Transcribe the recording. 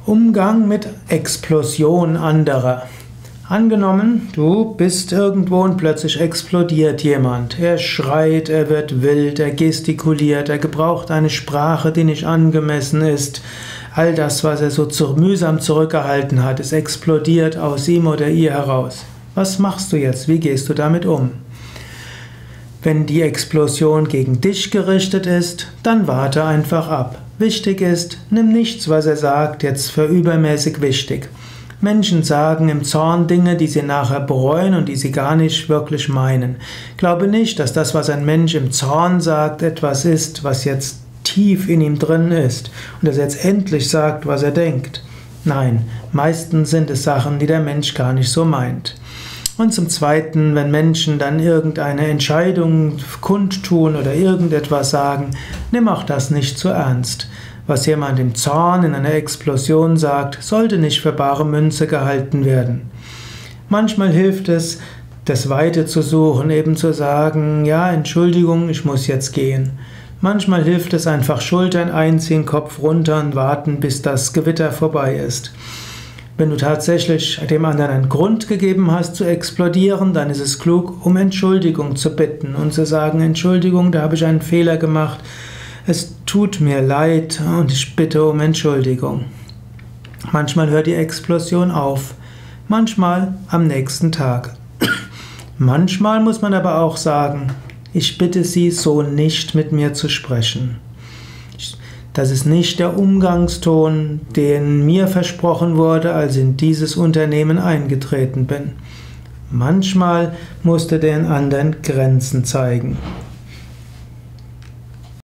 Umgang mit Explosion anderer. Angenommen, du bist irgendwo und plötzlich explodiert jemand. Er schreit, er wird wild, er gestikuliert, er gebraucht eine Sprache, die nicht angemessen ist. All das, was er so mühsam zurückgehalten hat, es explodiert aus ihm oder ihr heraus. Was machst du jetzt? Wie gehst du damit um? Wenn die Explosion gegen dich gerichtet ist, dann warte einfach ab. Wichtig ist, nimm nichts, was er sagt, jetzt für übermäßig wichtig. Menschen sagen im Zorn Dinge, die sie nachher bereuen und die sie gar nicht wirklich meinen. Glaube nicht, dass das, was ein Mensch im Zorn sagt, etwas ist, was jetzt tief in ihm drin ist und dass er jetzt endlich sagt, was er denkt. Nein, meistens sind es Sachen, die der Mensch gar nicht so meint. Und zum Zweiten, wenn Menschen dann irgendeine Entscheidung kundtun oder irgendetwas sagen, nimm auch das nicht zu ernst. Was jemand im Zorn in einer Explosion sagt, sollte nicht für bare Münze gehalten werden. Manchmal hilft es, das Weite zu suchen, eben zu sagen, ja, Entschuldigung, ich muss jetzt gehen. Manchmal hilft es einfach, Schultern einziehen, Kopf runter und warten, bis das Gewitter vorbei ist. Wenn du tatsächlich dem anderen einen Grund gegeben hast zu explodieren, dann ist es klug, um Entschuldigung zu bitten und zu sagen, Entschuldigung, da habe ich einen Fehler gemacht, es tut mir leid und ich bitte um Entschuldigung. Manchmal hört die Explosion auf, manchmal am nächsten Tag. Manchmal muss man aber auch sagen, ich bitte Sie, so nicht mit mir zu sprechen. Das ist nicht der Umgangston, den mir versprochen wurde, als ich in dieses Unternehmen eingetreten bin. Manchmal musst du den anderen Grenzen zeigen.